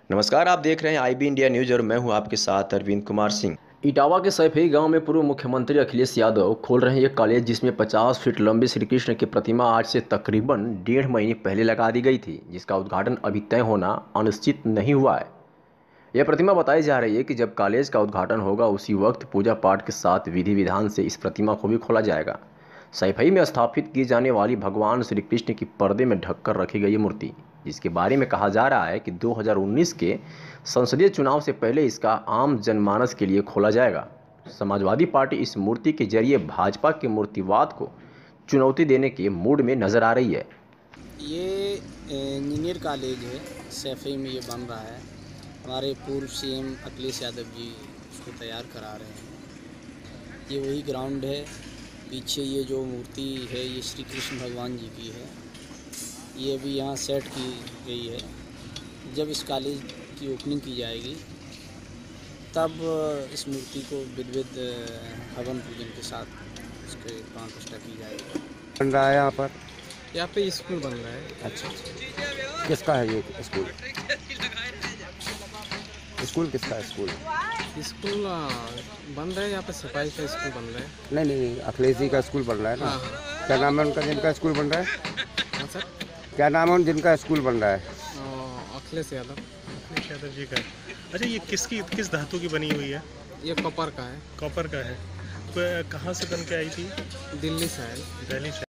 नमस्कार, आप देख रहे हैं आईबी इंडिया न्यूज और मैं हूं आपके साथ अरविंद कुमार सिंह। इटावा के सैफई गांव में पूर्व मुख्यमंत्री अखिलेश यादव खोल रहे हैं एक कॉलेज जिसमें 50 फीट लंबे श्री कृष्ण की प्रतिमा आज से तकरीबन 1.5 महीने पहले लगा दी गई थी, जिसका उद्घाटन अभी तय होना अनिश्चित नहीं हुआ है। यह प्रतिमा बताई जा रही है कि जब कॉलेज का उद्घाटन होगा उसी वक्त पूजा पाठ के साथ विधि विधान से इस प्रतिमा को भी खोला जाएगा। सैफई में स्थापित की जाने वाली भगवान श्री कृष्ण की पर्दे में ढककर रखी गई मूर्ति, जिसके बारे में कहा जा रहा है कि 2019 के संसदीय चुनाव से पहले इसका आम जनमानस के लिए खोला जाएगा। समाजवादी पार्टी इस मूर्ति के जरिए भाजपा के मूर्तिवाद को चुनौती देने के मूड में नजर आ रही है। ये इंजीनियर कॉलेज है, सैफई में ये बन रहा है। हमारे पूर्व सीएम अखिलेश यादव जी इसको तैयार करा रहे हैं। ये वही ग्राउंड है। पीछे ये जो मूर्ति है ये श्री कृष्ण भगवान जी की है। ये अभी यहाँ सेट की गई है। जब इस कॉलेज की ओपनिंग की जाएगी तब इस मूर्ति को विधिवत हवन पूजन के साथ इसके प्राण प्रतिष्ठा की जाएगी। बन रहा है यहाँ पे स्कूल बन रहा है। अच्छा, किसका है ये स्कूल? स्कूल किसका है? स्कूल बन रहा है, यहाँ पे सफाई का स्कूल बन रहा है। नहीं, अखिलेश जी का स्कूल बन रहा है ना। हाँ। क्या नाम है उनका जिनका स्कूल बन रहा है? हाँ सर, क्या नाम है उन जिनका स्कूल बन रहा है? अखिलेश यादव। अखिलेश यादव जी का। अच्छा, ये किस धातु की बनी हुई है? ये कॉपर का है। कॉपर का है। कहाँ से बन के आई थी? दिल्ली से है। दिल्ली से।